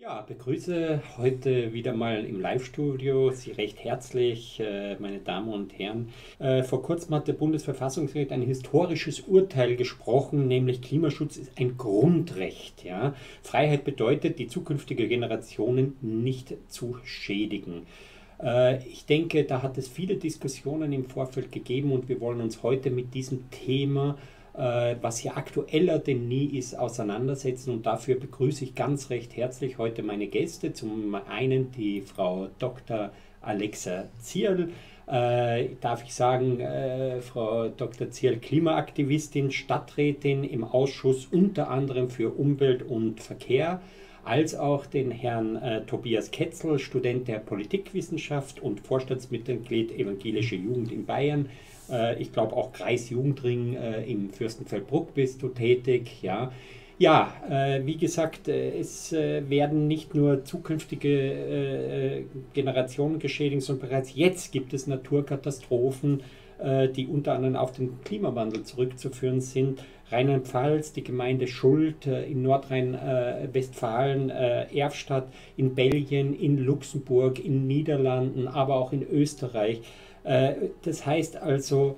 Ja, begrüße heute wieder mal im Live-Studio Sie recht herzlich, meine Damen und Herren. Vor kurzem hat der Bundesverfassungsgericht ein historisches Urteil gesprochen, nämlich Klimaschutz ist ein Grundrecht. Ja? Freiheit bedeutet, die zukünftige Generationen nicht zu schädigen. Ich denke, da hat es viele Diskussionen im Vorfeld gegeben und wir wollen uns heute mit diesem Thema, was ja aktueller denn nie ist, auseinandersetzen. Und dafür begrüße ich ganz recht herzlich heute meine Gäste. Zum einen die Frau Dr. Alexa Zierl. Darf ich sagen, Frau Dr. Zierl, Klimaaktivistin, Stadträtin im Ausschuss unter anderem für Umwelt und Verkehr, als auch den Herrn Tobias Ketzel, Student der Politikwissenschaft und Vorstandsmitglied Evangelische Jugend in Bayern. Ich glaube auch Kreisjugendring im Fürstenfeldbruck bist du tätig. Ja, ja, wie gesagt, es werden nicht nur zukünftige Generationen geschädigt, sondern bereits jetzt gibt es Naturkatastrophen, die unter anderem auf den Klimawandel zurückzuführen sind. Rheinland-Pfalz, die Gemeinde Schuld, in Nordrhein-Westfalen, Erfstadt, in Belgien, in Luxemburg, in Niederlanden, aber auch in Österreich. Das heißt also,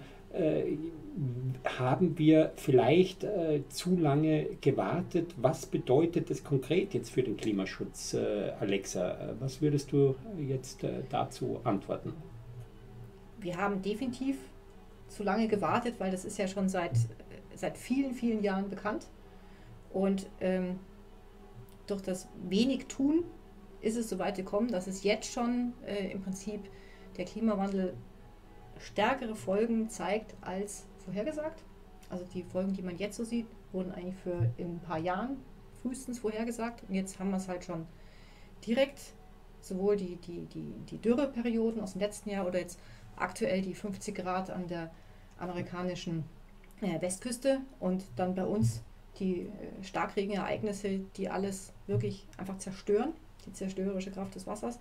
haben wir vielleicht zu lange gewartet? Was bedeutet das konkret jetzt für den Klimaschutz, Alexa? Was würdest du jetzt dazu antworten? Wir haben definitiv zu lange gewartet, weil das ist ja schon seit vielen, vielen Jahren bekannt. Und durch das wenig Tun ist es so weit gekommen, dass es jetzt schon im Prinzip der Klimawandel stärkere Folgen zeigt als vorhergesagt. Also die Folgen, die man jetzt so sieht, wurden eigentlich für in ein paar Jahren frühestens vorhergesagt. Und jetzt haben wir es halt schon direkt, sowohl die Dürreperioden aus dem letzten Jahr oder jetzt aktuell die 50 Grad an der amerikanischen Westküste und dann bei uns die Starkregenereignisse, die alles wirklich einfach zerstören, die zerstörerische Kraft des Wassers.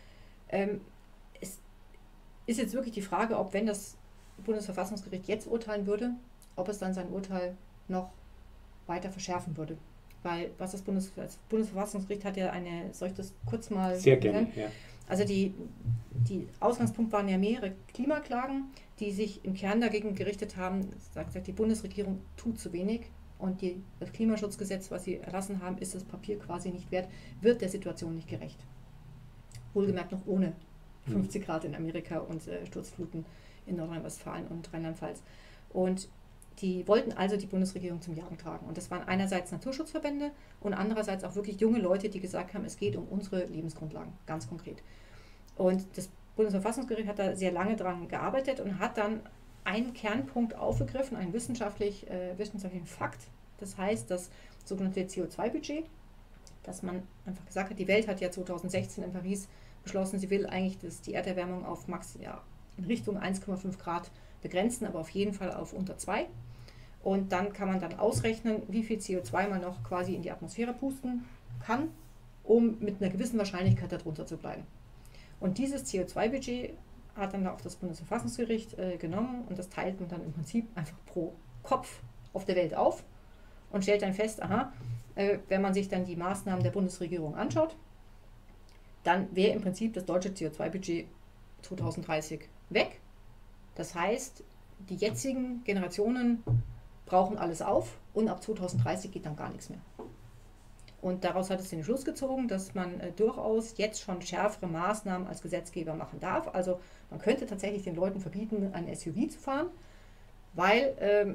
Es ist jetzt wirklich die Frage, ob, wenn das Bundesverfassungsgericht jetzt urteilen würde, ob es dann sein Urteil noch weiter verschärfen würde. Weil was das Bundesverfassungsgericht hat ja soll ich das kurz mal Sehr gerne, ja. Also die Ausgangspunkt waren ja mehrere Klimaklagen, die sich im Kern dagegen gerichtet haben, sagt die Bundesregierung tut zu wenig und das Klimaschutzgesetz, was sie erlassen haben, ist das Papier quasi nicht wert, wird der Situation nicht gerecht. Wohlgemerkt noch ohne 50 Grad in Amerika und Sturzfluten in Nordrhein-Westfalen und Rheinland-Pfalz. Und die wollten also die Bundesregierung zum Jagen tragen. Und das waren einerseits Naturschutzverbände und andererseits auch wirklich junge Leute, die gesagt haben, es geht um unsere Lebensgrundlagen, ganz konkret. Und das Bundesverfassungsgericht hat da sehr lange dran gearbeitet und hat dann einen Kernpunkt aufgegriffen, einen wissenschaftlichen Fakt. Das heißt, das sogenannte CO2-Budget, dass man einfach gesagt hat, die Welt hat ja 2016 in Paris beschlossen, sie will eigentlich die Erderwärmung auf in Richtung 1,5 Grad begrenzen, aber auf jeden Fall auf unter 2. Und dann kann man dann ausrechnen, wie viel CO2 man noch quasi in die Atmosphäre pusten kann, um mit einer gewissen Wahrscheinlichkeit darunter zu bleiben. Und dieses CO2-Budget hat dann auch das Bundesverfassungsgericht genommen und das teilt man dann im Prinzip einfach pro Kopf auf der Welt auf und stellt dann fest, wenn man sich dann die Maßnahmen der Bundesregierung anschaut, dann wäre im Prinzip das deutsche CO2-Budget 2030 weg. Das heißt, die jetzigen Generationen brauchen alles auf und ab 2030 geht dann gar nichts mehr. Und daraus hat es den Schluss gezogen, dass man durchaus jetzt schon schärfere Maßnahmen als Gesetzgeber machen darf. Also man könnte tatsächlich den Leuten verbieten, ein SUV zu fahren, weil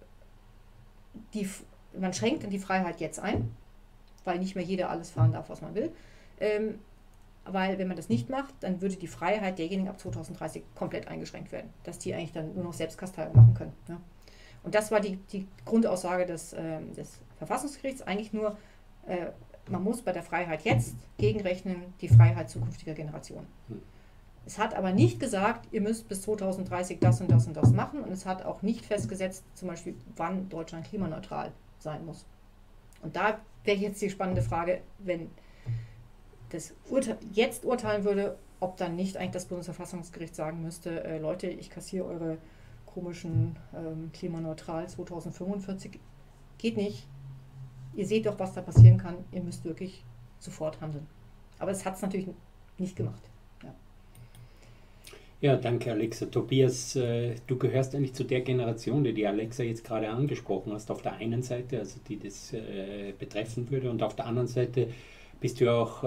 man schränkt dann die Freiheit jetzt ein, weil nicht mehr jeder alles fahren darf, was man will. Weil wenn man das nicht macht, dann würde die Freiheit derjenigen ab 2030 komplett eingeschränkt werden, dass die eigentlich dann nur noch Selbstkasteiung machen können. Ja. Und das war die Grundaussage des Verfassungsgerichts, eigentlich nur, man muss bei der Freiheit jetzt gegenrechnen die Freiheit zukünftiger Generationen. Es hat aber nicht gesagt, ihr müsst bis 2030 das und das und das machen, und es hat auch nicht festgesetzt, zum Beispiel, wann Deutschland klimaneutral sein muss. Und da wäre jetzt die spannende Frage, wenn das jetzt urteilen würde, ob dann nicht eigentlich das Bundesverfassungsgericht sagen müsste, Leute, ich kassiere eure komischen klimaneutral 2045, geht nicht. Ihr seht doch, was da passieren kann. Ihr müsst wirklich sofort handeln. Aber es hat es natürlich nicht gemacht. Ja. Ja, danke Alexa. Tobias, du gehörst eigentlich zu der Generation, die Alexa jetzt gerade angesprochen hast, auf der einen Seite, also die das betreffen würde, und auf der anderen Seite bist du ja auch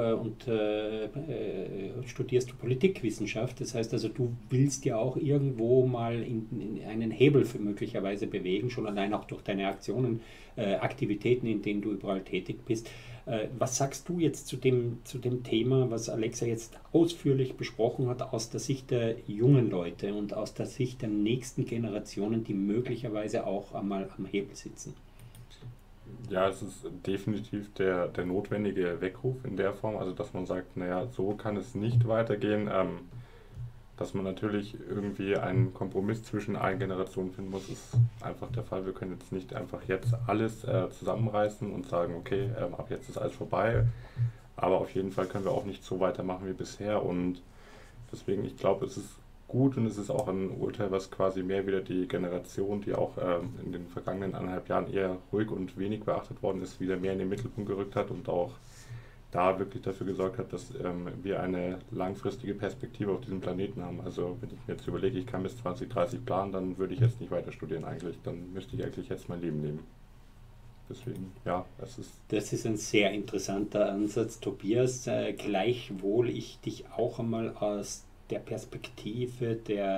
studierst du Politikwissenschaft. Das heißt also, du willst ja auch irgendwo mal in einen Hebel für möglicherweise bewegen, schon allein auch durch deine Aktionen, Aktivitäten, in denen du überall tätig bist. Was sagst du jetzt zu dem Thema, was Alexa jetzt ausführlich besprochen hat, aus der Sicht der jungen Leute und aus der Sicht der nächsten Generationen, die möglicherweise auch einmal am Hebel sitzen? Ja, es ist definitiv der notwendige Weckruf in der Form, also dass man sagt, naja, so kann es nicht weitergehen, dass man natürlich irgendwie einen Kompromiss zwischen allen Generationen finden muss, ist einfach der Fall. Wir können jetzt nicht einfach jetzt alles zusammenreißen und sagen, okay, ab jetzt ist alles vorbei, aber auf jeden Fall können wir auch nicht so weitermachen wie bisher, und deswegen, ich glaube, es ist gut, und es ist auch ein Urteil, was quasi mehr wieder die Generation, die auch in den vergangenen 1,5 Jahren eher ruhig und wenig beachtet worden ist, wieder mehr in den Mittelpunkt gerückt hat und auch da wirklich dafür gesorgt hat, dass wir eine langfristige Perspektive auf diesem Planeten haben. Also wenn ich mir jetzt überlege, ich kann bis 2030 planen, dann würde ich jetzt nicht weiter studieren eigentlich. Dann müsste ich eigentlich jetzt mein Leben leben. Deswegen, ja, Das ist ein sehr interessanter Ansatz, Tobias. Gleichwohl ich dich auch einmal aus der Perspektive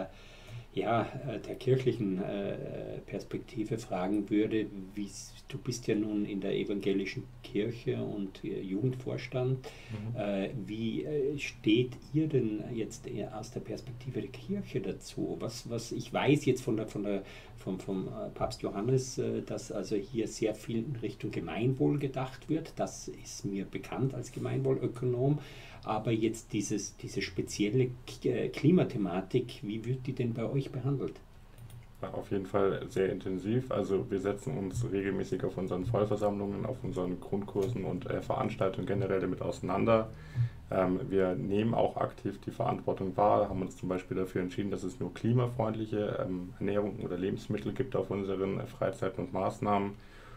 der kirchlichen Perspektive fragen würde, du bist ja nun in der evangelischen Kirche und Jugendvorstand. Wie steht ihr denn jetzt aus der Perspektive der Kirche dazu? Was ich weiß jetzt vom Papst Johannes, dass also hier sehr viel in Richtung Gemeinwohl gedacht wird. Das ist mir bekannt als Gemeinwohlökonom. Aber jetzt diese spezielle Klimathematik, wie wird die denn bei euch behandelt? auf jeden Fall sehr intensiv. Also wir setzen uns regelmäßig auf unseren Vollversammlungen, auf unseren Grundkursen und Veranstaltungen generell damit auseinander. Wir nehmen auch aktiv die Verantwortung wahr, haben uns zum Beispiel dafür entschieden, dass es nur klimafreundliche Ernährung oder Lebensmittel gibt auf unseren Freizeiten und Maßnahmen.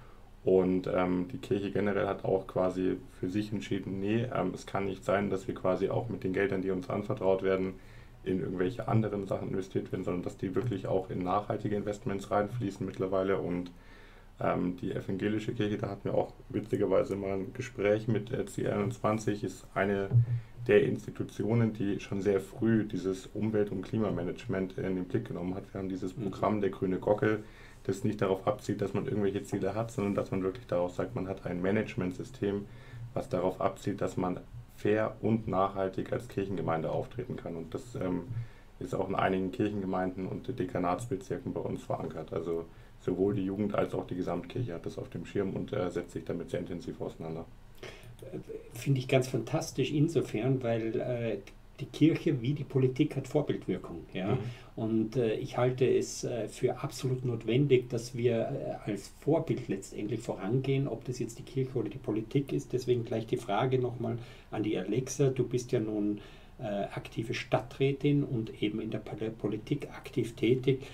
Und die Kirche generell hat auch quasi für sich entschieden, nee, es kann nicht sein, dass wir quasi auch mit den Geldern, die uns anvertraut werden, in irgendwelche anderen Sachen investiert werden, sondern dass die wirklich auch in nachhaltige Investments reinfließen mittlerweile. Und die evangelische Kirche, da hatten wir auch witzigerweise mal ein Gespräch mit C21, ist eine der Institutionen, die schon sehr früh dieses Umwelt- und Klimamanagement in den Blick genommen hat. Wir haben dieses Programm, der grüne Gockel, das nicht darauf abzielt, dass man irgendwelche Ziele hat, sondern dass man wirklich darauf sagt, man hat ein Managementsystem, was darauf abzielt, dass man fair und nachhaltig als Kirchengemeinde auftreten kann. Und das ist auch in einigen Kirchengemeinden und Dekanatsbezirken bei uns verankert. Also sowohl die Jugend als auch die Gesamtkirche hat das auf dem Schirm und setzt sich damit sehr intensiv auseinander. Finde ich ganz fantastisch insofern, weil die Kirche wie die Politik hat Vorbildwirkung. Ja? Und ich halte es für absolut notwendig, dass wir als Vorbild letztendlich vorangehen, ob das jetzt die Kirche oder die Politik ist. Deswegen gleich die Frage nochmal an die Alexa. Du bist ja nun aktive Stadträtin und eben in der Politik aktiv tätig.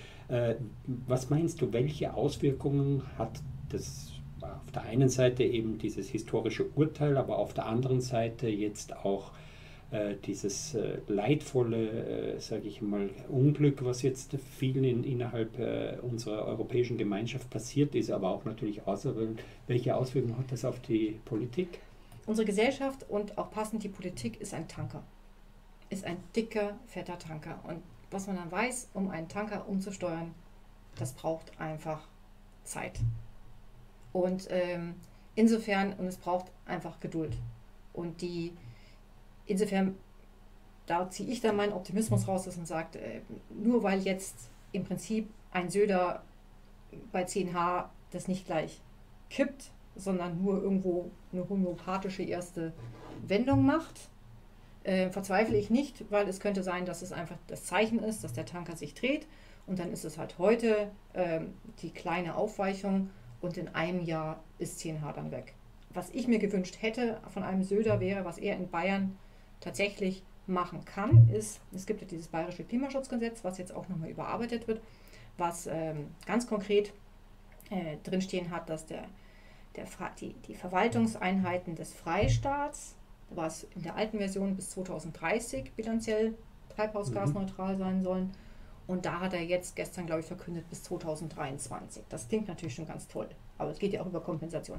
Was meinst du, welche Auswirkungen hat das auf der einen Seite eben dieses historische Urteil, aber auf der anderen Seite jetzt auch dieses leidvolle, sage ich mal, Unglück, was jetzt vielen innerhalb unserer europäischen Gemeinschaft passiert ist, aber auch natürlich außerhalb. Welche Auswirkungen hat das auf die Politik? Unsere Gesellschaft und auch passend die Politik ist ein Tanker. Ist ein dicker, fetter Tanker. Und was man dann weiß, um einen Tanker umzusteuern, das braucht einfach Zeit. Und insofern, und es braucht einfach Geduld. Und insofern, da ziehe ich dann meinen Optimismus raus und sage, nur weil jetzt im Prinzip ein Söder bei 10H das nicht gleich kippt, sondern nur irgendwo eine homöopathische erste Wendung macht, verzweifle ich nicht, weil es könnte sein, dass es einfach das Zeichen ist, dass der Tanker sich dreht und dann ist es halt heute die kleine Aufweichung und in einem Jahr ist 10H dann weg. Was ich mir gewünscht hätte von einem Söder wäre, was er in Bayern tatsächlich machen kann, ist, es gibt ja dieses bayerische Klimaschutzgesetz, was jetzt auch nochmal überarbeitet wird, was ganz konkret drinstehen hat, dass die Verwaltungseinheiten des Freistaats, da war es in der alten Version bis 2030 bilanziell treibhausgasneutral sein sollen. Und da hat er jetzt gestern, glaube ich, verkündet bis 2023. Das klingt natürlich schon ganz toll, aber es geht ja auch über Kompensation.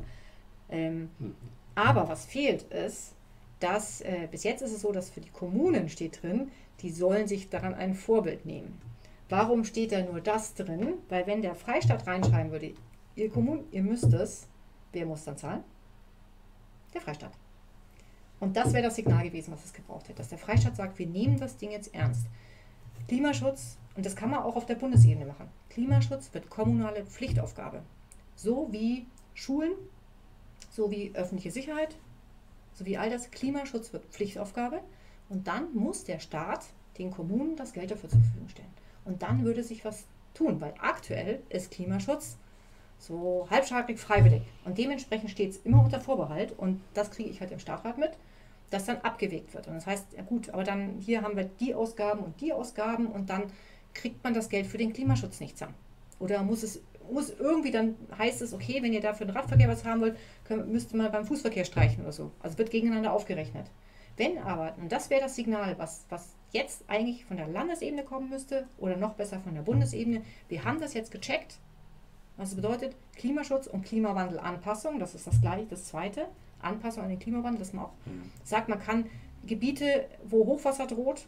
Aber was fehlt ist, dass bis jetzt ist es so, dass für die Kommunen steht drin, die sollen sich daran ein Vorbild nehmen. Warum steht da nur das drin? Weil wenn der Freistaat reinschreiben würde, ihr Kommunen, ihr müsst es, wer muss dann zahlen? Der Freistaat. Und das wäre das Signal gewesen, was es gebraucht hätte, dass der Freistaat sagt, wir nehmen das Ding jetzt ernst. Klimaschutz, und das kann man auch auf der Bundesebene machen, Klimaschutz wird kommunale Pflichtaufgabe. So wie Schulen, so wie öffentliche Sicherheit, so wie all das. Klimaschutz wird Pflichtaufgabe und dann muss der Staat den Kommunen das Geld dafür zur Verfügung stellen. Und dann würde sich was tun, weil aktuell ist Klimaschutz so halbstarrig freiwillig und dementsprechend steht es immer unter Vorbehalt und das kriege ich halt im Stadtrat mit, dass dann abgewegt wird. Und das heißt, ja gut, aber dann hier haben wir die Ausgaben und dann kriegt man das Geld für den Klimaschutz nicht zusammen. Oder muss irgendwie, dann heißt es, okay, wenn ihr dafür den Radverkehr was haben wollt, müsst ihr mal beim Fußverkehr streichen oder so. Also wird gegeneinander aufgerechnet. Wenn aber, und das wäre das Signal, was jetzt eigentlich von der Landesebene kommen müsste oder noch besser von der Bundesebene, wir haben das jetzt gecheckt, was bedeutet Klimaschutz und Klimawandelanpassung, das ist das gleiche, das zweite, Anpassung an den Klimawandel, dass man auch sagt, man kann Gebiete, wo Hochwasser droht,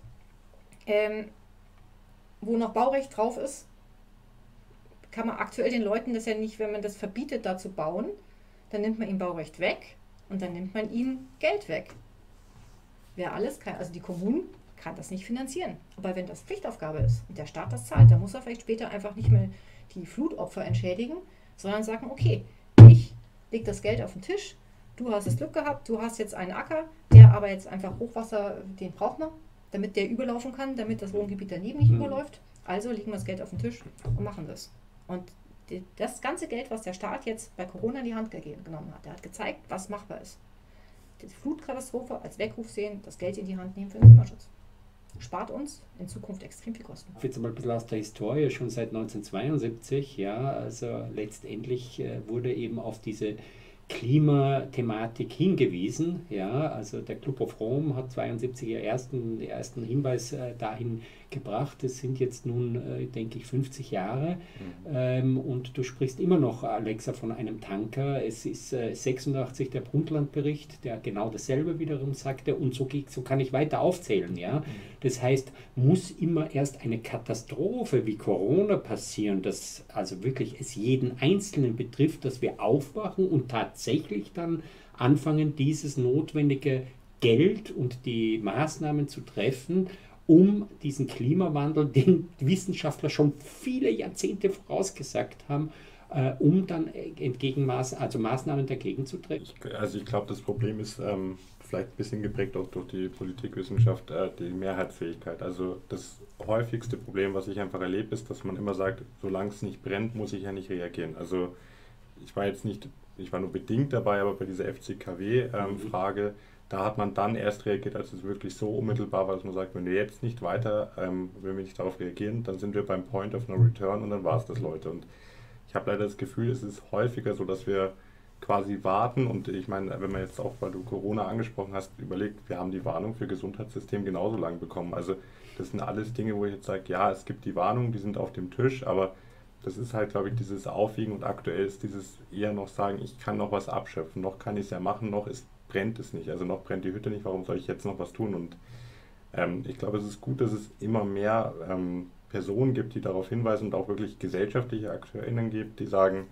wo noch Baurecht drauf ist, kann man aktuell den Leuten das ja nicht, wenn man das verbietet, da zu bauen, dann nimmt man ihnen Baurecht weg und dann nimmt man ihnen Geld weg. Wer alles kann, also die Kommunen kann das nicht finanzieren. Aber wenn das Pflichtaufgabe ist und der Staat das zahlt, dann muss er vielleicht später einfach nicht mehr die Flutopfer entschädigen, sondern sagen, okay, ich lege das Geld auf den Tisch, du hast das Glück gehabt, du hast jetzt einen Acker, der aber jetzt einfach Hochwasser, den braucht man, damit der überlaufen kann, damit das Wohngebiet daneben nicht überläuft. Also legen wir das Geld auf den Tisch und machen das. Und das ganze Geld, was der Staat jetzt bei Corona in die Hand genommen hat, der hat gezeigt, was machbar ist. Die Flutkatastrophe als Weckruf sehen, das Geld in die Hand nehmen für den Klimaschutz. Spart uns in Zukunft extrem viel Kosten. Jetzt mal ein bisschen aus der Historie, schon seit 1972, ja, also letztendlich wurde eben auf diese Klimathematik hingewiesen. Ja, also der Club of Rome hat 72 den ersten Hinweis dahin gebracht. Das sind jetzt nun, denke ich, 50 Jahre. Und du sprichst immer noch, Alexa, von einem Tanker. Es ist 86 der Brundtland-Bericht, der genau dasselbe wiederum sagte. Und so kann ich weiter aufzählen. Ja? Das heißt, muss immer erst eine Katastrophe wie Corona passieren, dass also wirklich es jeden Einzelnen betrifft, dass wir aufwachen und tatsächlich dann anfangen, dieses notwendige Geld und die Maßnahmen zu treffen, um diesen Klimawandel, den Wissenschaftler schon viele Jahrzehnte vorausgesagt haben, um dann Maßnahmen dagegen zu treffen. Ich glaube, das Problem ist vielleicht ein bisschen geprägt auch durch die Politikwissenschaft, die Mehrheitsfähigkeit. Also das häufigste Problem, was ich einfach erlebe, ist, dass man immer sagt, solange es nicht brennt, muss ich ja nicht reagieren. Also ich war nur bedingt dabei, aber bei dieser FCKW-Frage, da hat man dann erst reagiert, als es wirklich so unmittelbar war, dass man sagt, wenn wir jetzt nicht weiter, wenn wir nicht darauf reagieren, dann sind wir beim Point of No Return und dann war es das, Leute. Und ich habe leider das Gefühl, es ist häufiger so, dass wir quasi warten und ich meine, wenn man jetzt auch, weil du Corona angesprochen hast, überlegt, wir haben die Warnung für Gesundheitssystem genauso lang bekommen. Also das sind alles Dinge, wo ich jetzt sage, ja, es gibt die Warnungen, die sind auf dem Tisch, aber das ist halt, glaube ich, dieses Aufwiegen und aktuell ist dieses eher noch sagen, ich kann noch was abschöpfen, noch kann ich es ja machen, brennt es nicht, also noch brennt die Hütte nicht, warum soll ich jetzt noch was tun? Und ich glaube, es ist gut, dass es immer mehr Personen gibt, die darauf hinweisen und auch wirklich gesellschaftliche AkteurInnen gibt, die sagen,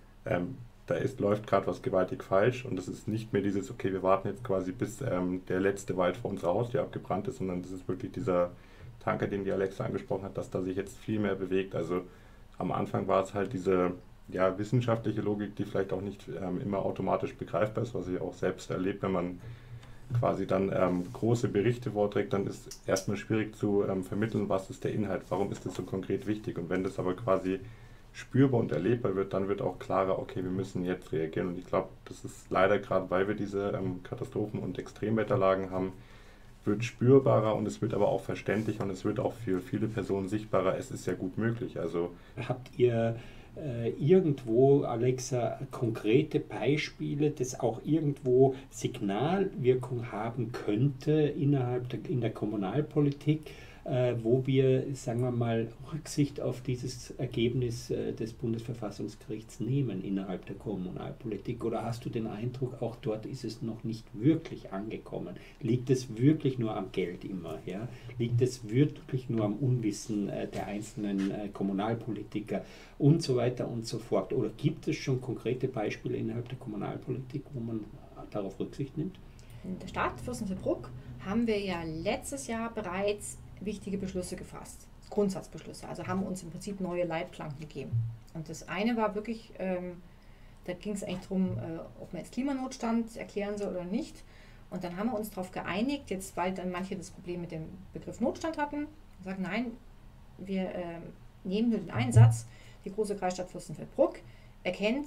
läuft gerade was gewaltig falsch und das ist nicht mehr dieses, okay, wir warten jetzt quasi bis der letzte Wald vor unserer Haustür abgebrannt ist, sondern das ist wirklich dieser Tanker, den die Alexa angesprochen hat, dass da sich jetzt viel mehr bewegt. Also am Anfang war es halt diese wissenschaftliche Logik, die vielleicht auch nicht immer automatisch begreifbar ist, was ich auch selbst erlebe, wenn man quasi dann große Berichte vorträgt, dann ist erstmal schwierig zu vermitteln, was ist der Inhalt, warum ist das so konkret wichtig und wenn das aber quasi spürbar und erlebbar wird, dann wird auch klarer, okay, wir müssen jetzt reagieren und ich glaube, das ist leider gerade, weil wir diese Katastrophen- und Extremwetterlagen haben, wird spürbarer und es wird aber auch verständlicher und es wird auch für viele Personen sichtbarer, es ist ja gut möglich. Also habt ihr irgendwo, Alexa, konkrete Beispiele, das auch irgendwo Signalwirkung haben könnte in der Kommunalpolitik, wo wir, sagen wir mal, Rücksicht auf dieses Ergebnis des Bundesverfassungsgerichts nehmen innerhalb der Kommunalpolitik? Oder hast du den Eindruck, auch dort ist es noch nicht wirklich angekommen? Liegt es wirklich nur am Geld immer? Ja? Liegt es wirklich nur am Unwissen der einzelnen Kommunalpolitiker und so weiter und so fort? Oder gibt es schon konkrete Beispiele innerhalb der Kommunalpolitik, wo man darauf Rücksicht nimmt? In der Stadt Fürstenfeldbruck haben wir ja letztes Jahr bereits wichtige Beschlüsse gefasst, Grundsatzbeschlüsse, also haben uns im Prinzip neue Leitplanken gegeben. Und das eine war wirklich, da ging es eigentlich darum, ob man jetzt Klimanotstand erklären soll oder nicht. Und dann haben wir uns darauf geeinigt, jetzt weil dann manche das Problem mit dem Begriff Notstand hatten, sagen, nein, wir nehmen nur den einen Satz, die große Kreisstadt Fürstenfeldbruck erkennt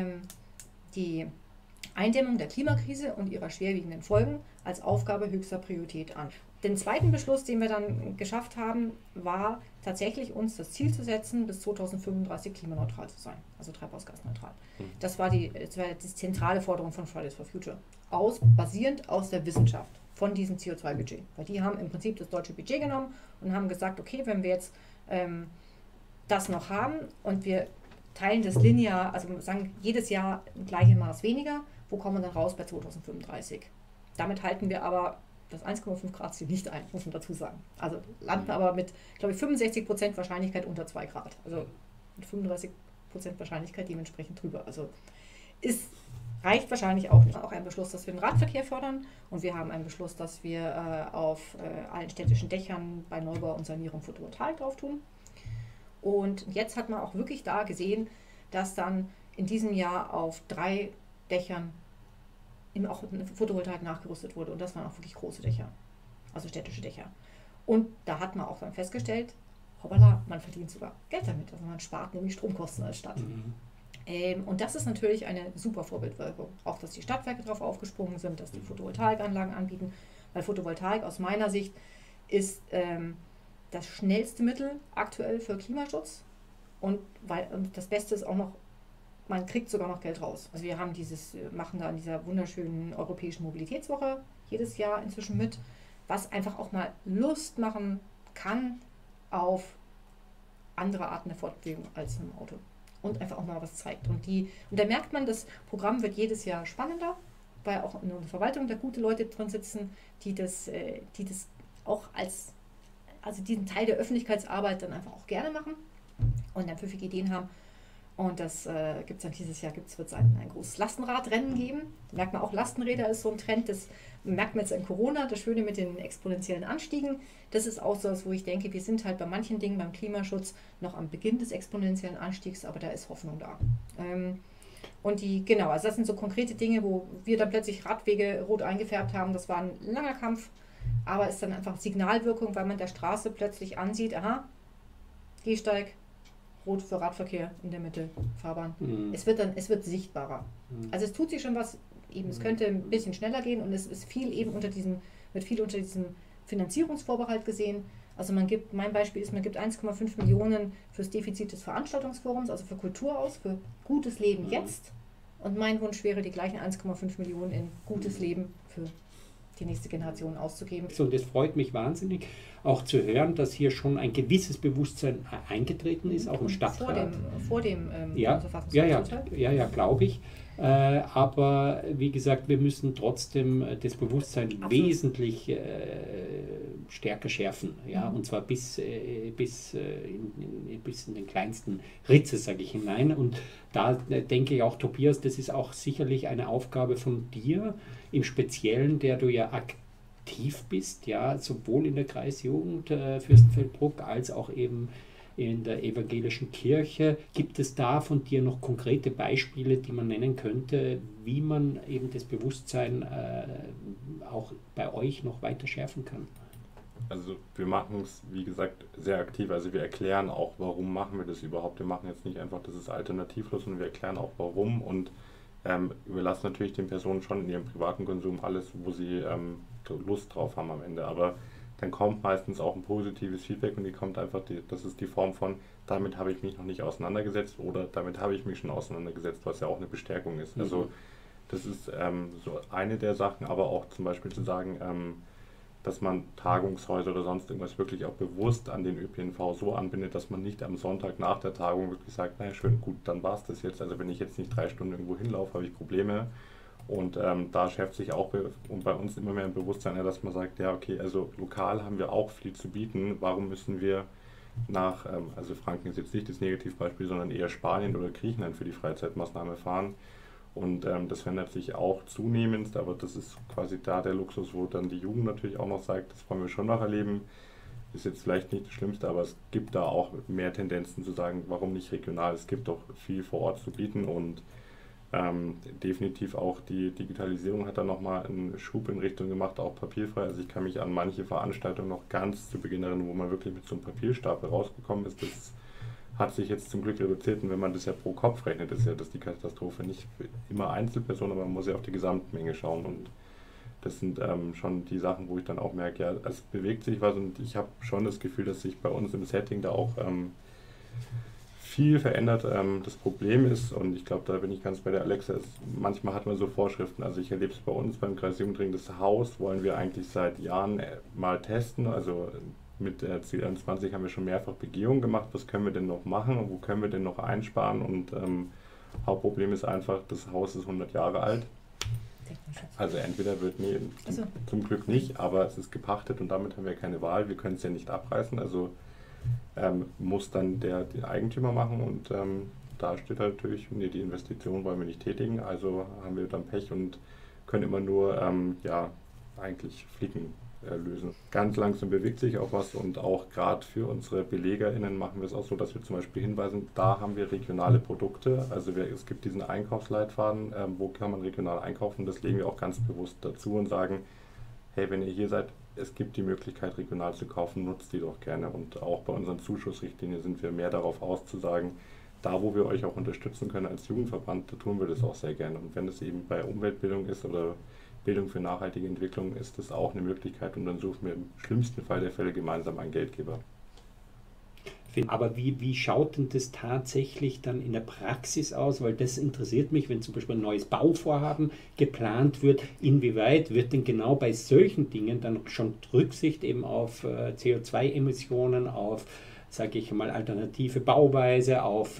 die Eindämmung der Klimakrise und ihrer schwerwiegenden Folgen als Aufgabe höchster Priorität an. Den zweiten Beschluss, den wir dann geschafft haben, war tatsächlich uns das Ziel zu setzen, bis 2035 klimaneutral zu sein, also treibhausgasneutral. Das war die zentrale Forderung von Fridays for Future, basierend aus der Wissenschaft von diesem CO2-Budget. Weil die haben im Prinzip das deutsche Budget genommen und haben gesagt, okay, wenn wir jetzt das noch haben und wir teilen das linear, also sagen jedes Jahr ein gleiches Maß weniger, wo kommen wir dann raus bei 2035? Damit halten wir aber das 1,5 Grad Ziel nicht ein, muss man dazu sagen. Also landen aber mit, glaube ich, 65% Wahrscheinlichkeit unter 2 Grad. Also mit 35% Wahrscheinlichkeit dementsprechend drüber. Also reicht wahrscheinlich auch nicht. Auch ein Beschluss, dass wir den Radverkehr fördern und wir haben einen Beschluss, dass wir auf allen städtischen Dächern bei Neubau und Sanierung Photovoltaik drauf tun. Und jetzt hat man auch wirklich da gesehen, dass dann in diesem Jahr auf 3 Dächern auch eine Photovoltaik nachgerüstet wurde. Und das waren auch wirklich große Dächer, also städtische Dächer. Und da hat man auch dann festgestellt, hoppala, man verdient sogar Geld damit. Also man spart nämlich Stromkosten als Stadt. Und das ist natürlich eine super Vorbildwirkung. Auch, dass die Stadtwerke darauf aufgesprungen sind, dass die Photovoltaikanlagen anbieten. Weil Photovoltaik aus meiner Sicht ist das schnellste Mittel aktuell für Klimaschutz. Und das Beste ist auch noch, man kriegt sogar noch Geld raus. Also wir machen da in dieser wunderschönen europäischen Mobilitätswoche jedes Jahr inzwischen mit, was einfach auch mal Lust machen kann auf andere Arten der Fortbewegung als im Auto. Und einfach auch mal was zeigt. Und da merkt man, das Programm wird jedes Jahr spannender, weil auch in der Verwaltung da gute Leute drin sitzen, die das auch also diesen Teil der Öffentlichkeitsarbeit dann einfach auch gerne machen und dann pfiffige Ideen haben. Und das gibt es dann dieses Jahr, wird es ein großes Lastenradrennen geben. Da merkt man auch, Lastenräder ist so ein Trend, das merkt man jetzt in Corona, das Schöne mit den exponentiellen Anstiegen. Das ist auch so was, wo ich denke, wir sind halt bei manchen Dingen beim Klimaschutz noch am Beginn des exponentiellen Anstiegs, aber da ist Hoffnung da. Also das sind so konkrete Dinge, wo wir dann plötzlich Radwege rot eingefärbt haben. Das war ein langer Kampf, aber ist dann einfach Signalwirkung, weil man der Straße plötzlich ansieht, aha, Gehsteig, rot für Radverkehr in der Mitte, Fahrbahn. Es wird sichtbarer. Also es tut sich schon was, eben es könnte ein bisschen schneller gehen und es ist viel eben unter diesem Finanzierungsvorbehalt gesehen. Also mein Beispiel ist, man gibt 1,5 Millionen fürs Defizit des Veranstaltungsforums, also für Kultur aus, für gutes Leben jetzt. Und mein Wunsch wäre, die gleichen 1,5 Millionen in gutes Leben für die nächste Generation auszugeben. Und es freut mich wahnsinnig, auch zu hören, dass hier schon ein gewisses Bewusstsein eingetreten ist, auch im Stadtrat. Vor dem Verfassungsurteil? Ja, glaube ich. Aber wie gesagt, wir müssen trotzdem das Bewusstsein wesentlich stärker schärfen. Ja? Und zwar bis in den kleinsten Ritze, sage ich, hinein. Und da denke ich auch, Tobias, das ist auch sicherlich eine Aufgabe von dir, im Speziellen, der du ja aktiv bist, ja, sowohl in der Kreisjugend Fürstenfeldbruck als auch eben in der evangelischen Kirche. Gibt es da von dir noch konkrete Beispiele, die man nennen könnte, wie man eben das Bewusstsein auch bei euch noch weiter schärfen kann? Also wir machen es, wie gesagt, sehr aktiv. Also wir erklären auch, warum machen wir das überhaupt. Wir machen jetzt nicht einfach, das ist alternativlos, sondern wir erklären auch, warum und überlassen natürlich den Personen schon in ihrem privaten Konsum alles, wo sie Lust drauf haben am Ende. Aber dann kommt meistens auch ein positives Feedback und die kommt einfach, das ist die Form von, damit habe ich mich noch nicht auseinandergesetzt oder damit habe ich mich schon auseinandergesetzt, was ja auch eine Bestärkung ist. Also das ist so eine der Sachen, aber auch zum Beispiel zu sagen, dass man Tagungshäuser oder sonst irgendwas wirklich auch bewusst an den ÖPNV so anbindet, dass man nicht am Sonntag nach der Tagung wirklich sagt, naja schön, gut, dann war es das jetzt. Also wenn ich jetzt nicht 3 Stunden irgendwo hinlaufe, habe ich Probleme. Und da schärft sich auch und bei uns immer mehr ein Bewusstsein, dass man sagt, ja okay, also lokal haben wir auch viel zu bieten, warum müssen wir also Franken ist jetzt nicht das Negativbeispiel, sondern eher Spanien oder Griechenland für die Freizeitmaßnahme fahren. Und das verändert sich auch zunehmend, aber das ist quasi da der Luxus, wo dann die Jugend natürlich auch noch sagt, das wollen wir schon noch erleben. Ist jetzt vielleicht nicht das Schlimmste, aber es gibt da auch mehr Tendenzen zu sagen, warum nicht regional? Es gibt doch viel vor Ort zu bieten und definitiv auch die Digitalisierung hat da nochmal einen Schub in Richtung gemacht, auch papierfrei. Also ich kann mich an manche Veranstaltungen noch ganz zu Beginn erinnern, wo man wirklich mit so einem Papierstapel rausgekommen ist. Das hat sich jetzt zum Glück reduziert und wenn man das ja pro Kopf rechnet, ist ja das die Katastrophe. Nicht immer Einzelpersonen, aber man muss ja auf die Gesamtmenge schauen und das sind schon die Sachen, wo ich dann auch merke, ja, es bewegt sich was und ich habe schon das Gefühl, dass sich bei uns im Setting da auch viel verändert. Das Problem ist, und ich glaube, da bin ich ganz bei der Alexa, manchmal hat man so Vorschriften, also ich erlebe es bei uns beim Kreis Jugendring, das Haus wollen wir eigentlich seit Jahren mal testen, also mit der Ziel 21 haben wir schon mehrfach Begehungen gemacht, was können wir denn noch machen und wo können wir denn noch einsparen und Hauptproblem ist einfach, das Haus ist 100 Jahre alt. Also entweder wird, zum Glück nicht, aber es ist gepachtet und damit haben wir keine Wahl, wir können es ja nicht abreißen, also muss dann der Eigentümer machen und da steht halt natürlich, nee, die Investition wollen wir nicht tätigen, also haben wir dann Pech und können immer nur eigentlich Flicken lösen. Ganz langsam bewegt sich auch was und auch gerade für unsere BelegerInnen machen wir es auch so, dass wir zum Beispiel hinweisen, da haben wir regionale Produkte, also es gibt diesen Einkaufsleitfaden, wo kann man regional einkaufen, das legen wir auch ganz bewusst dazu und sagen, hey, wenn ihr hier seid, es gibt die Möglichkeit, regional zu kaufen, nutzt die doch gerne. Und auch bei unseren Zuschussrichtlinien sind wir mehr darauf aus, zu sagen, da wo wir euch auch unterstützen können als Jugendverband, da tun wir das auch sehr gerne. Und wenn es eben bei Umweltbildung ist oder Bildung für nachhaltige Entwicklung, ist das auch eine Möglichkeit. Und dann suchen wir im schlimmsten Fall der Fälle gemeinsam einen Geldgeber. Aber wie schaut denn das tatsächlich dann in der Praxis aus? Weil das interessiert mich, wenn zum Beispiel ein neues Bauvorhaben geplant wird. Inwieweit wird denn genau bei solchen Dingen dann schon Rücksicht eben auf CO2-Emissionen, auf, sage ich mal, alternative Bauweise, auf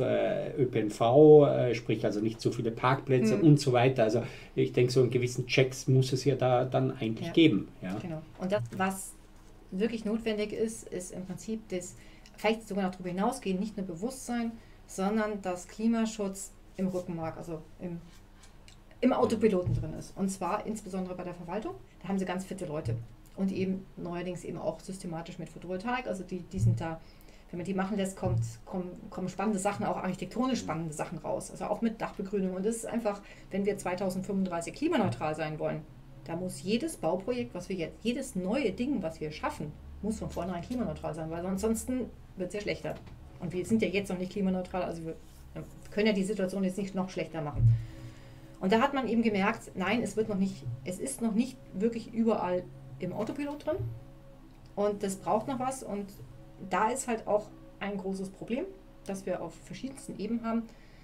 ÖPNV, sprich also nicht so viele Parkplätze und so weiter. Also ich denke, so einen gewissen Checks muss es ja da dann eigentlich geben. Ja. Genau. Und das, was wirklich notwendig ist, ist im Prinzip das vielleicht sogar noch darüber hinausgehen, nicht nur Bewusstsein, sondern dass Klimaschutz im Rückenmark, also im Autopiloten drin ist. Und zwar insbesondere bei der Verwaltung. Da haben sie ganz fitte Leute. Und eben neuerdings eben auch systematisch mit Photovoltaik. Also die sind da, wenn man die machen lässt, kommen spannende Sachen, auch architektonisch spannende Sachen raus. Also auch mit Dachbegrünung. Und das ist einfach, wenn wir 2035 klimaneutral sein wollen, da muss jedes Bauprojekt, jedes neue Ding, was wir schaffen, muss von vornherein klimaneutral sein, weil ansonsten wird es ja schlechter. Und wir sind ja jetzt noch nicht klimaneutral, also wir können ja die Situation jetzt nicht noch schlechter machen. Und da hat man eben gemerkt, nein, es ist noch nicht wirklich überall im Autopilot drin und das braucht noch was und da ist halt auch ein großes Problem, das wir auf verschiedensten Ebenen haben.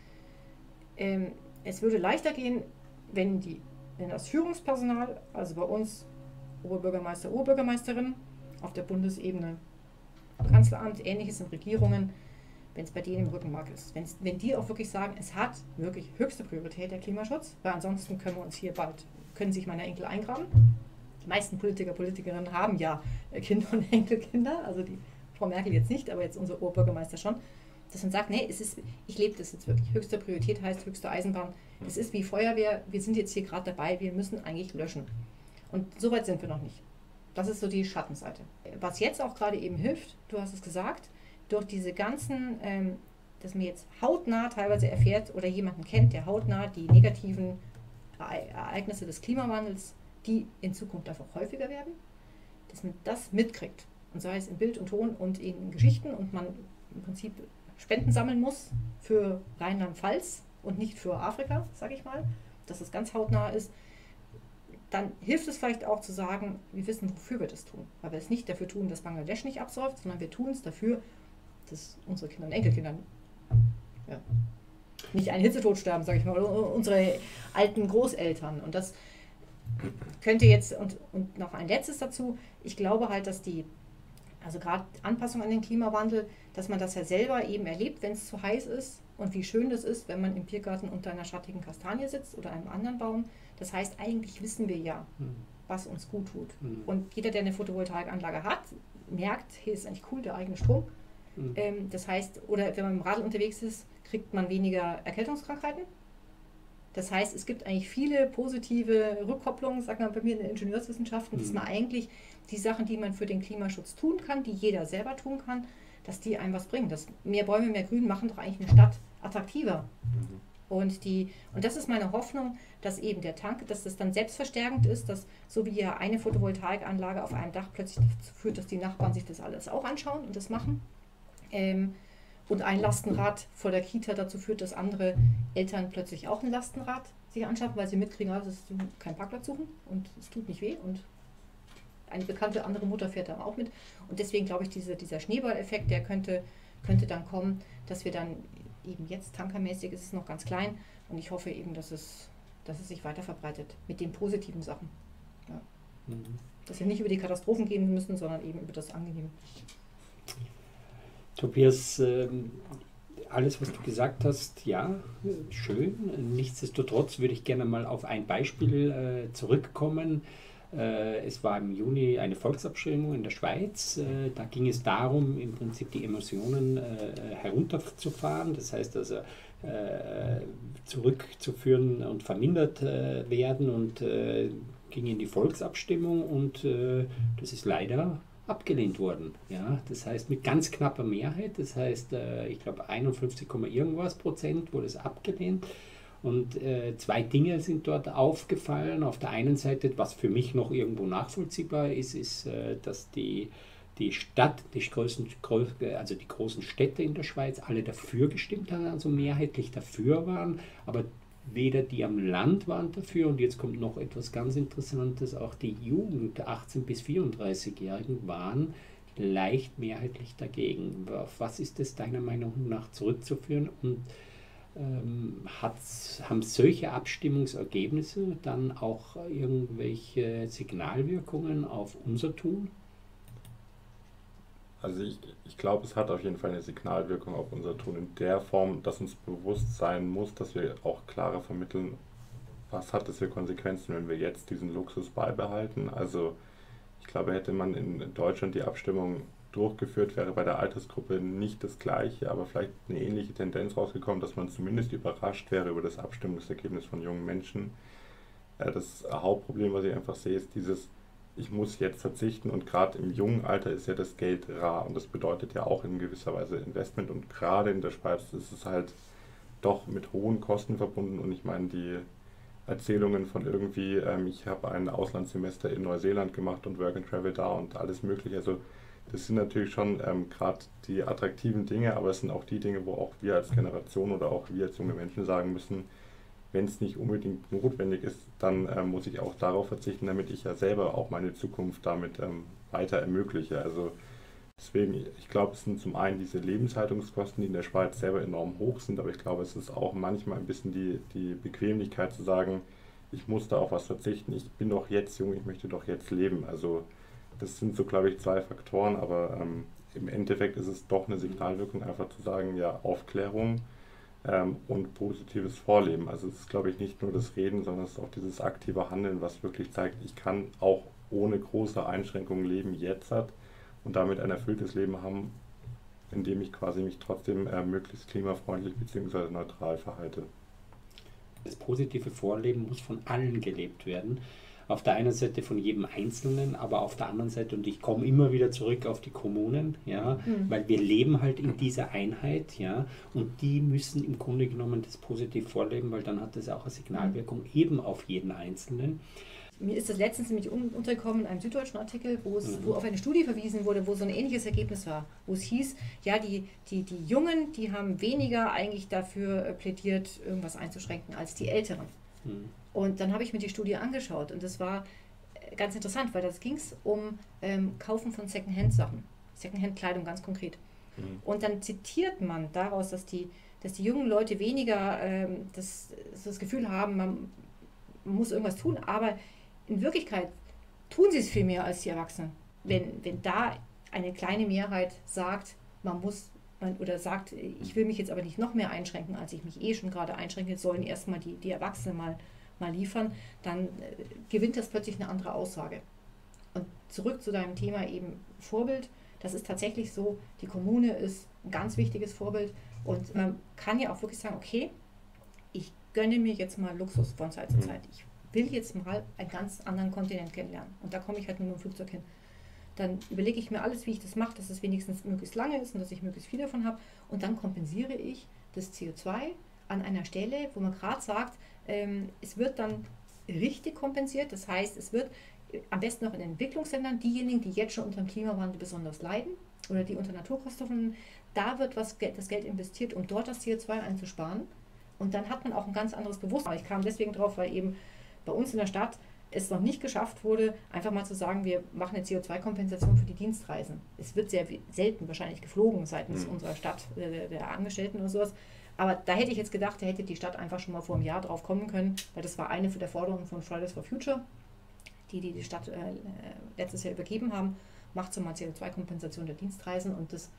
Es würde leichter gehen, wenn das Führungspersonal, also bei uns Oberbürgermeister, Oberbürgermeisterin, auf der Bundesebene, Kanzleramt, Ähnliches in Regierungen, wenn es bei denen im Rückenmark ist. Wenn die auch wirklich sagen, es hat wirklich höchste Priorität der Klimaschutz, weil ansonsten können sich meine Enkel eingraben. Die meisten Politikerinnen haben ja Kinder und Enkelkinder, also die Frau Merkel jetzt nicht, aber jetzt unser Oberbürgermeister schon, dass man sagt, nee, ich lebe das jetzt wirklich. Höchste Priorität heißt höchste Eisenbahn. Es ist wie Feuerwehr, wir sind jetzt hier gerade dabei, wir müssen eigentlich löschen. Und so weit sind wir noch nicht. Das ist so die Schattenseite. Was jetzt auch gerade eben hilft, du hast es gesagt, durch diese ganzen, dass man jetzt hautnah teilweise erfährt oder jemanden kennt, der hautnah die negativen Ereignisse des Klimawandels, die in Zukunft einfach häufiger werden, dass man das mitkriegt. Und sei es in Bild und Ton und in Geschichten und man im Prinzip Spenden sammeln muss für Rheinland-Pfalz und nicht für Afrika, sage ich mal, dass es ganz hautnah ist. dann hilft es vielleicht auch zu sagen, wir wissen, wofür wir das tun. Weil wir es nicht dafür tun, dass Bangladesch nicht absäuft, sondern wir tun es dafür, dass unsere Kinder und Enkelkinder nicht einen Hitzetod sterben, sage ich mal, oder unsere alten Großeltern. Und das könnte jetzt, und noch ein letztes dazu, ich glaube halt, dass also gerade Anpassung an den Klimawandel, dass man das ja selber eben erlebt, wenn es zu heiß ist und wie schön das ist, wenn man im Biergarten unter einer schattigen Kastanie sitzt oder einem anderen Baum. Das heißt, eigentlich wissen wir ja, was uns gut tut. Und jeder, der eine Photovoltaikanlage hat, merkt, hey, ist eigentlich cool, der eigene Strom. Das heißt, oder wenn man im Radl unterwegs ist, kriegt man weniger Erkältungskrankheiten. Das heißt, es gibt eigentlich viele positive Rückkopplungen, sagt man bei mir in den Ingenieurswissenschaften, dass man eigentlich die Sachen, die man für den Klimaschutz tun kann, die jeder selber tun kann, dass die einem was bringen. Das mehr Bäume, mehr Grün machen doch eigentlich eine Stadt attraktiver. Und das ist meine Hoffnung, dass eben der Tank, dass das dann selbstverstärkend ist, dass so wie ja eine Photovoltaikanlage auf einem Dach plötzlich dazu führt, dass die Nachbarn sich das alles auch anschauen und das machen. Und ein Lastenrad vor der Kita dazu führt, dass andere Eltern plötzlich auch ein Lastenrad sich anschaffen, weil sie mitkriegen, dass sie keinen Parkplatz suchen und es tut nicht weh und eine bekannte andere Mutter fährt dann auch mit. Und deswegen glaube ich, dieser Schneeballeffekt, der könnte dann kommen, dass wir dann eben jetzt tankermäßig, ist es noch ganz klein und ich hoffe eben, dass es sich weiter verbreitet mit den positiven Sachen. Ja. Dass wir nicht über die Katastrophen gehen müssen, sondern eben über das Angenehme. Tobias, alles, was du gesagt hast, ja, schön. Nichtsdestotrotz würde ich gerne mal auf ein Beispiel zurückkommen. Es war im Juni eine Volksabstimmung in der Schweiz. Da ging es darum, im Prinzip die Emissionen herunterzufahren, das heißt also zurückzuführen und vermindert werden und ging in die Volksabstimmung und das ist leider abgelehnt worden. Ja? Das heißt mit ganz knapper Mehrheit, das heißt ich glaube 51, irgendwas Prozent wurde es abgelehnt. Und zwei Dinge sind dort aufgefallen. Auf der einen Seite, was für mich noch irgendwo nachvollziehbar ist, dass die Stadt, die großen Städte in der Schweiz alle dafür gestimmt haben, also mehrheitlich dafür waren, aber weder die am Land waren dafür und jetzt kommt noch etwas ganz Interessantes, auch die Jugend, 18- bis 34-Jährigen waren leicht mehrheitlich dagegen. Auf was ist das deiner Meinung nach zurückzuführen und haben solche Abstimmungsergebnisse dann auch irgendwelche Signalwirkungen auf unser Tun? Also ich glaube, es hat auf jeden Fall eine Signalwirkung auf unser Tun in der Form, dass uns bewusst sein muss, dass wir auch klarer vermitteln, was hat es für Konsequenzen, wenn wir jetzt diesen Luxus beibehalten. Also ich glaube, hätte man in Deutschland die Abstimmung durchgeführt, wäre bei der Altersgruppe nicht das Gleiche, aber vielleicht eine ähnliche Tendenz rausgekommen, dass man zumindest überrascht wäre über das Abstimmungsergebnis von jungen Menschen. Das Hauptproblem, was ich einfach sehe, ist dieses, ich muss jetzt verzichten und gerade im jungen Alter ist ja das Geld rar und das bedeutet ja auch in gewisser Weise Investment und gerade in der Schweiz ist es halt doch mit hohen Kosten verbunden und ich meine die Erzählungen von irgendwie, ich habe ein Auslandssemester in Neuseeland gemacht und Work and Travel da und alles mögliche, also das sind natürlich schon gerade die attraktiven Dinge, aber es sind auch die Dinge, wo auch wir als Generation oder auch wir als junge Menschen sagen müssen, wenn es nicht unbedingt notwendig ist, dann muss ich auch darauf verzichten, damit ich ja selber auch meine Zukunft damit weiter ermögliche. Also deswegen, ich glaube, es sind zum einen diese Lebenshaltungskosten, die in der Schweiz selber enorm hoch sind, aber ich glaube, es ist auch manchmal ein bisschen die Bequemlichkeit zu sagen, ich muss da auf was verzichten, ich bin doch jetzt jung, ich möchte doch jetzt leben. Also das sind so, glaube ich, zwei Faktoren, aber im Endeffekt ist es doch eine Signalwirkung, einfach zu sagen, ja, Aufklärung und positives Vorleben. Also es ist, glaube ich, nicht nur das Reden, sondern es ist auch dieses aktive Handeln, was wirklich zeigt, ich kann auch ohne große Einschränkungen leben, jetzt und damit ein erfülltes Leben haben, indem ich quasi mich trotzdem möglichst klimafreundlich bzw. neutral verhalte. Das positive Vorleben muss von allen gelebt werden. Auf der einen Seite von jedem Einzelnen, aber auf der anderen Seite, und ich komme immer wieder zurück auf die Kommunen, ja, weil wir leben halt in dieser Einheit, ja, und die müssen im Grunde genommen das positiv vorleben, weil dann hat das auch eine Signalwirkung eben auf jeden Einzelnen. Mir ist das letztens nämlich untergekommen in einem süddeutschen Artikel, wo auf eine Studie verwiesen wurde, wo so ein ähnliches Ergebnis war, wo es hieß, ja, die Jungen, die haben weniger eigentlich dafür plädiert, irgendwas einzuschränken, als die Älteren. Und dann habe ich mir die Studie angeschaut und das war ganz interessant, weil das ging es um Kaufen von Secondhand-Sachen, Secondhand-Kleidung ganz konkret. Und dann zitiert man daraus, dass die jungen Leute weniger das Gefühl haben, man muss irgendwas tun, aber in Wirklichkeit tun sie es viel mehr als die Erwachsenen. Wenn da eine kleine Mehrheit sagt, oder sagt, ich will mich jetzt aber nicht noch mehr einschränken, als ich mich schon gerade einschränke, sollen erstmal die Erwachsenen mal liefern, dann gewinnt das plötzlich eine andere Aussage. Und zurück zu deinem Thema eben Vorbild, das ist tatsächlich so, die Kommune ist ein ganz wichtiges Vorbild und man kann ja auch wirklich sagen, okay, ich gönne mir jetzt mal Luxus von Zeit zu Zeit. Ich will jetzt mal einen ganz anderen Kontinent kennenlernen und da komme ich halt nur mit dem Flugzeug hin. Dann überlege ich mir alles, wie ich das mache, dass es wenigstens möglichst lange ist und dass ich möglichst viel davon habe. Und dann kompensiere ich das CO2 an einer Stelle, wo man gerade sagt, es wird dann richtig kompensiert. Das heißt, es wird am besten noch in Entwicklungsländern, diejenigen, die jetzt schon unter dem Klimawandel besonders leiden oder die unter Naturkatastrophen, da wird das Geld investiert, um dort das CO2 einzusparen. Und dann hat man auch ein ganz anderes Bewusstsein. Ich kam deswegen drauf, weil eben bei uns in der Stadt es noch nicht geschafft wurde, einfach mal zu sagen, wir machen eine CO2-Kompensation für die Dienstreisen. Es wird sehr selten wahrscheinlich geflogen seitens unserer Stadt, der Angestellten oder sowas. Aber da hätte ich jetzt gedacht, da hätte die Stadt einfach schon mal vor einem Jahr drauf kommen können, weil das war eine der Forderungen von Fridays for Future, die Stadt letztes Jahr übergeben haben, macht so mal CO2-Kompensation der Dienstreisen und das.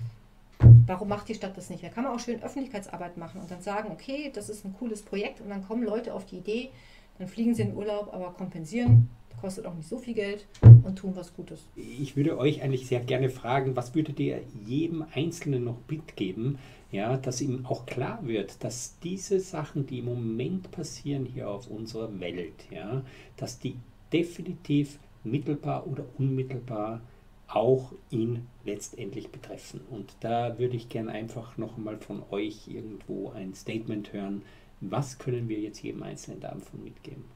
Warum macht die Stadt das nicht? Da kann man auch schön Öffentlichkeitsarbeit machen und dann sagen, okay, das ist ein cooles Projekt und dann kommen Leute auf die Idee, dann fliegen sie in Urlaub, aber kompensieren, kostet auch nicht so viel Geld und tun was Gutes. Ich würde euch eigentlich sehr gerne fragen, was würdet ihr jedem Einzelnen noch mitgeben, ja, dass ihm auch klar wird, dass diese Sachen, die im Moment passieren hier auf unserer Welt, ja, dass die definitiv mittelbar oder unmittelbar auch ihn letztendlich betreffen. Und da würde ich gerne einfach noch mal von euch irgendwo ein Statement hören. Was können wir jetzt jedem Einzelnen davon mitgeben?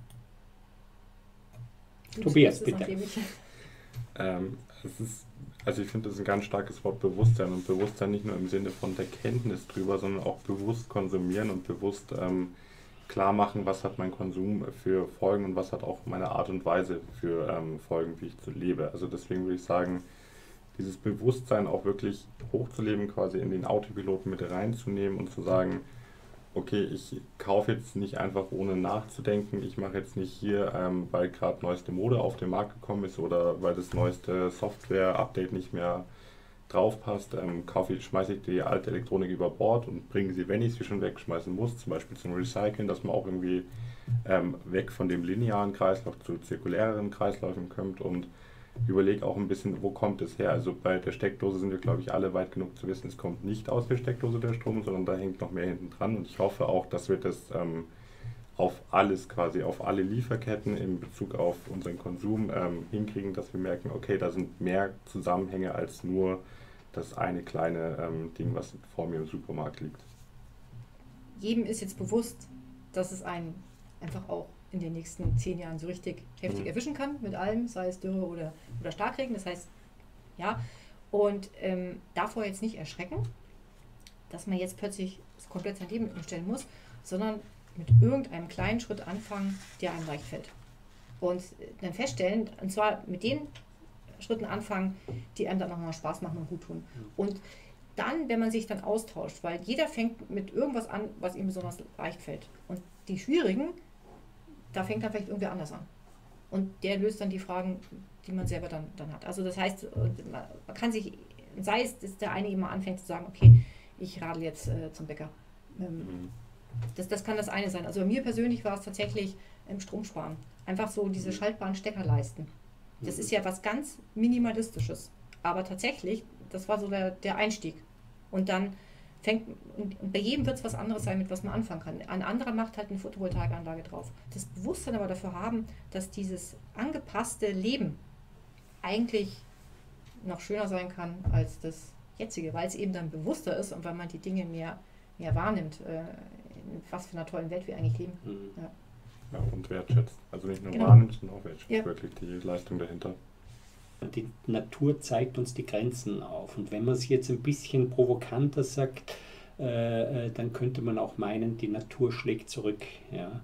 Tobias, bitte. Ich finde, das ist ein ganz starkes Wort Bewusstsein und Bewusstsein nicht nur im Sinne von der Kenntnis drüber, sondern auch bewusst konsumieren und bewusst klar machen, was hat mein Konsum für Folgen und was hat auch meine Art und Weise für Folgen, wie ich lebe. Also deswegen würde ich sagen, dieses Bewusstsein auch wirklich hochzuleben, quasi in den Autopiloten mit reinzunehmen und zu sagen, okay, ich kaufe jetzt nicht einfach ohne nachzudenken, ich mache jetzt nicht hier, weil gerade neueste Mode auf den Markt gekommen ist oder weil das neueste Software-Update nicht mehr drauf passt, schmeiße ich die alte Elektronik über Bord und bringe sie, wenn ich sie schon wegschmeißen muss, zum Beispiel zum Recyceln, dass man auch irgendwie weg von dem linearen Kreislauf zu zirkuläreren Kreisläufen kommt und überlege auch ein bisschen, wo kommt es her. Also bei der Steckdose sind wir, glaube ich, alle weit genug zu wissen, es kommt nicht aus der Steckdose der Strom, sondern da hängt noch mehr hinten dran und ich hoffe auch, dass wir das auf alles quasi, auf alle Lieferketten in Bezug auf unseren Konsum hinkriegen, dass wir merken, okay, da sind mehr Zusammenhänge als nur das eine kleine Ding, was vor mir im Supermarkt liegt. Jedem ist jetzt bewusst, dass es einen einfach auch in den nächsten 10 Jahren so richtig heftig erwischen kann, mit allem, sei es Dürre oder Starkregen. Das heißt, ja, und davor jetzt nicht erschrecken, dass man jetzt plötzlich komplett sein Leben umstellen muss, sondern mit irgendeinem kleinen Schritt anfangen, der einem leicht fällt. Und dann feststellen, und zwar mit den Schritten anfangen, die einem dann nochmal Spaß machen und gut tun. Und dann, wenn man sich dann austauscht, weil jeder fängt mit irgendwas an, was ihm besonders leicht fällt. Und die schwierigen, da fängt dann vielleicht irgendwie anders an. Und der löst dann die Fragen, die man selber dann hat. Also das heißt, man kann sich, sei es, dass der eine immer anfängt zu sagen, okay, ich radel jetzt zum Bäcker. Das kann das eine sein. Also bei mir persönlich war es tatsächlich Strom sparen. Einfach so diese schaltbaren Steckerleisten. Das ist ja was ganz Minimalistisches. Aber tatsächlich, das war so der Einstieg. Und dann und bei jedem wird es was anderes sein, mit was man anfangen kann. Ein anderer macht halt eine Photovoltaikanlage drauf. Das Bewusstsein aber dafür haben, dass dieses angepasste Leben eigentlich noch schöner sein kann als das jetzige, weil es eben dann bewusster ist und weil man die Dinge mehr wahrnimmt, in was für einer tollen Welt wir eigentlich leben. Ja, und wertschätzt. Also nicht nur wahrnimmt, sondern auch wertschätzt wirklich die Leistung dahinter. Die Natur zeigt uns die Grenzen auf. Und wenn man es jetzt ein bisschen provokanter sagt, dann könnte man auch meinen, die Natur schlägt zurück. Ja.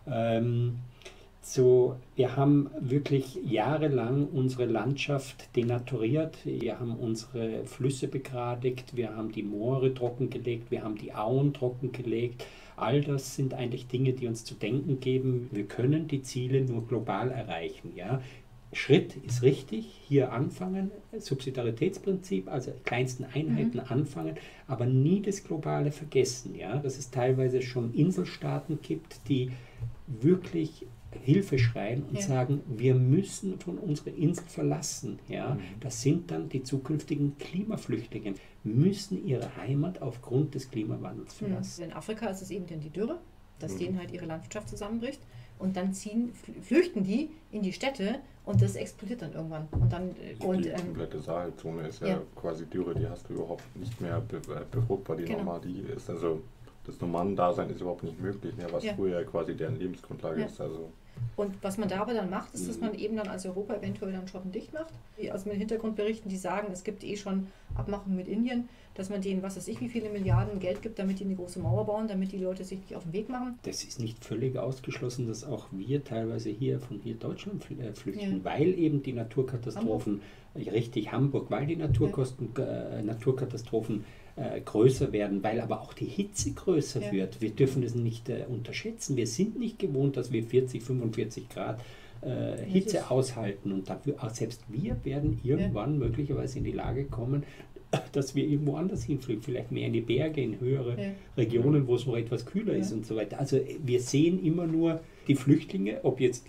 Wir haben wirklich jahrelang unsere Landschaft denaturiert, wir haben unsere Flüsse begradigt, wir haben die Moore trockengelegt, wir haben die Auen trockengelegt. All das sind eigentlich Dinge, die uns zu denken geben. Wir können die Ziele nur global erreichen. Ja? Schritt ist richtig, hier anfangen, Subsidiaritätsprinzip, also kleinsten Einheiten anfangen, aber nie das Globale vergessen. Ja? Dass es teilweise schon Inselstaaten gibt, die wirklich Hilfe schreien und sagen, wir müssen von unserer Insel verlassen. Ja? Das sind dann die zukünftigen Klimaflüchtlinge, müssen ihre Heimat aufgrund des Klimawandels verlassen. In Afrika ist es eben dann die Dürre, dass denen halt ihre Landschaft zusammenbricht und dann flüchten die in die Städte und das explodiert dann irgendwann. Und dann, die komplette Sahelzone ist ja quasi Dürre, die hast du überhaupt nicht mehr befruchtbar, die Normandie ist. Also das Nomadendasein ist überhaupt nicht möglich mehr, was früher quasi deren Lebensgrundlage ist. Also und was man da aber dann macht, ist, dass man eben dann als Europa eventuell dann schottendicht macht. Also mit Hintergrundberichten, die sagen, es gibt schon Abmachungen mit Indien, dass man denen, was weiß ich, wie viele Milliarden Geld gibt, damit die eine große Mauer bauen, damit die Leute sich nicht auf den Weg machen. Das ist nicht völlig ausgeschlossen, dass auch wir teilweise von hier Deutschland flüchten, weil eben die Naturkatastrophen, Hamburg, weil die Naturkatastrophen größer werden, weil aber auch die Hitze größer wird. Wir dürfen das nicht unterschätzen. Wir sind nicht gewohnt, dass wir 40, 45 Grad Hitze aushalten und dafür, auch selbst wir werden irgendwann möglicherweise in die Lage kommen, dass wir irgendwo anders hinfliegen, vielleicht mehr in die Berge, in höhere Regionen, wo es noch etwas kühler ist und so weiter. Also wir sehen immer nur die Flüchtlinge, ob jetzt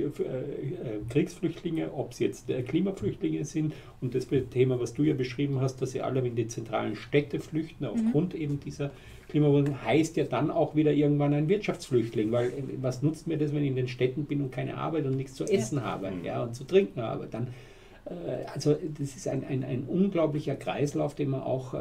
Kriegsflüchtlinge, ob es jetzt Klimaflüchtlinge sind und das Thema, was du ja beschrieben hast, dass sie alle in die zentralen Städte flüchten aufgrund eben dieser Klimawandel, heißt ja dann auch wieder irgendwann ein Wirtschaftsflüchtling, weil was nutzt mir das, wenn ich in den Städten bin und keine Arbeit und nichts zu essen habe und zu trinken habe, dann also das ist ein unglaublicher Kreislauf, den man auch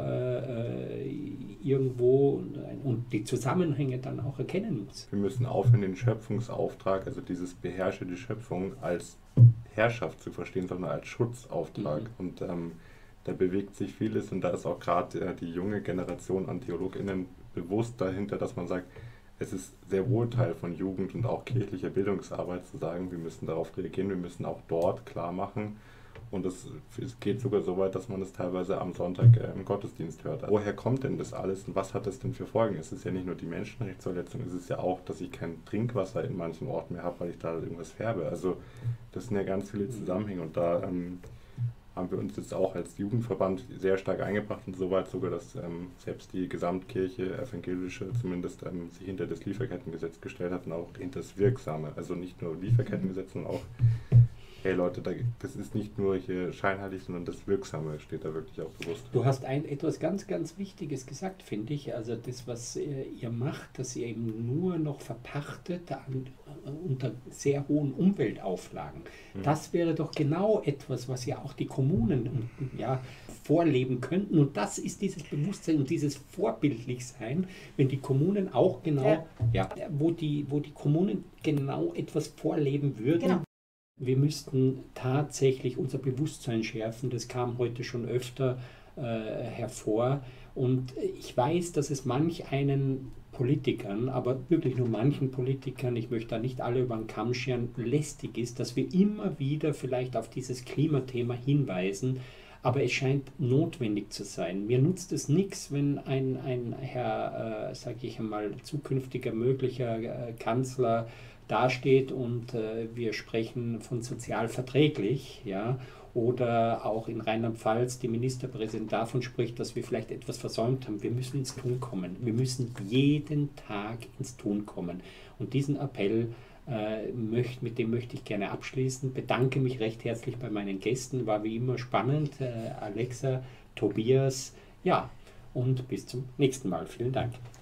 irgendwo und die Zusammenhänge dann auch erkennen muss. Wir müssen aufhören, den Schöpfungsauftrag, also dieses beherrsche die Schöpfung als Herrschaft zu verstehen, sondern als Schutzauftrag. Und da bewegt sich vieles und da ist auch gerade die junge Generation an TheologInnen bewusst dahinter, dass man sagt, es ist sehr wohl Teil von Jugend und auch kirchlicher Bildungsarbeit zu sagen, wir müssen darauf reagieren, wir müssen auch dort klar machen. Und es geht sogar so weit, dass man es teilweise am Sonntag im Gottesdienst hört. Woher kommt denn das alles und was hat das denn für Folgen? Es ist ja nicht nur die Menschenrechtsverletzung, es ist ja auch, dass ich kein Trinkwasser in manchen Orten mehr habe, weil ich da irgendwas färbe. Also das sind ja ganz viele Zusammenhänge und da haben wir uns jetzt auch als Jugendverband sehr stark eingebracht und so weit sogar, dass selbst die Gesamtkirche, evangelische zumindest, sich hinter das Lieferkettengesetz gestellt hat und auch hinter das Wirksame. Also nicht nur Lieferkettengesetz, sondern auch hey Leute, das ist nicht nur hier scheinheilig, sondern das Wirksame steht da wirklich auch bewusst. Du hast etwas ganz, ganz Wichtiges gesagt, finde ich. Also das, was ihr macht, dass ihr eben nur noch verpachtet unter sehr hohen Umweltauflagen. Das wäre doch genau etwas, was ja auch die Kommunen vorleben könnten. Und das ist dieses Bewusstsein und dieses Vorbildlichsein, wenn die Kommunen auch genau, wo die Kommunen genau etwas vorleben würden. Genau. Wir müssten tatsächlich unser Bewusstsein schärfen, das kam heute schon öfter hervor. Und ich weiß, dass es manch einen Politikern, aber wirklich nur manchen Politikern, ich möchte da nicht alle über den Kamm scheren, lästig ist, dass wir immer wieder vielleicht auf dieses Klimathema hinweisen, aber es scheint notwendig zu sein. Mir nutzt es nichts, wenn ein Herr, sage ich einmal, zukünftiger möglicher Kanzler dasteht und wir sprechen von sozial verträglich, oder auch in Rheinland-Pfalz die Ministerpräsidentin davon spricht, dass wir vielleicht etwas versäumt haben. Wir müssen ins Tun kommen. Wir müssen jeden Tag ins Tun kommen. Und diesen Appell, mit dem möchte ich gerne abschließen. Bedanke mich recht herzlich bei meinen Gästen. War wie immer spannend. Alexa, Tobias, und bis zum nächsten Mal. Vielen Dank.